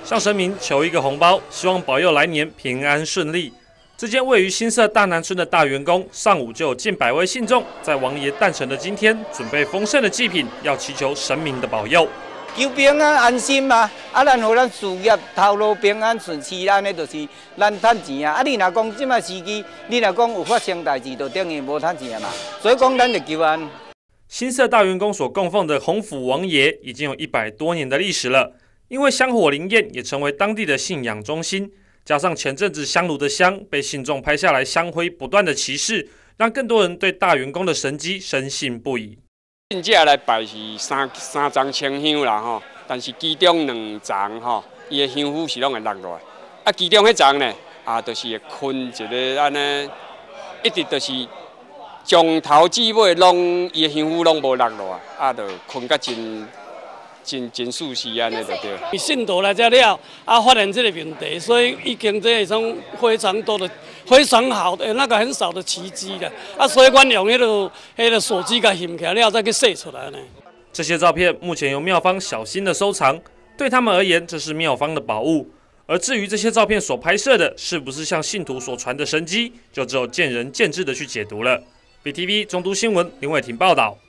向神明求一个红包，希望保佑来年平安顺利。这间位于新社大南村的大元宫，上午就有近100位信众在王爷诞辰的今天，准备丰盛的祭品，要祈求神明的保佑。 求平安安心嘛，咱互咱事业头路平安顺遂，安尼就是咱趁钱啊。你若讲即卖时机，你若讲有发生代志，就等于无趁钱嘛。所以讲，咱就求安。 新社大元宫所供奉的洪府王爷已经有100多年的历史了，因为香火灵验，也成为当地的信仰中心。加上前阵子香炉的香被信众拍下来，香灰不断的骑士，让更多人对大元宫的神迹深信不疑。 信者来拜是三张清香啦吼，但是其中2张吼，伊的香火是拢会落落来。啊，其中迄张呢，就是会困一个安尼，一直就是从头至尾拢伊的香火拢无落落来，就困甲真舒适安尼就对。 信徒来这了，发现这个问题，所以已经这种非常多的、非常好的那个很少的奇迹了。所以阮用迄个手机甲翕起来了，再去洗出来呢。 这些照片目前由庙方小心的收藏，对他们而言，这是庙方的宝物。而至于这些照片所拍摄的，是不是像信徒所传的神迹，就只有见仁见智的去解读了。BTV 中都新闻林伟霆报道。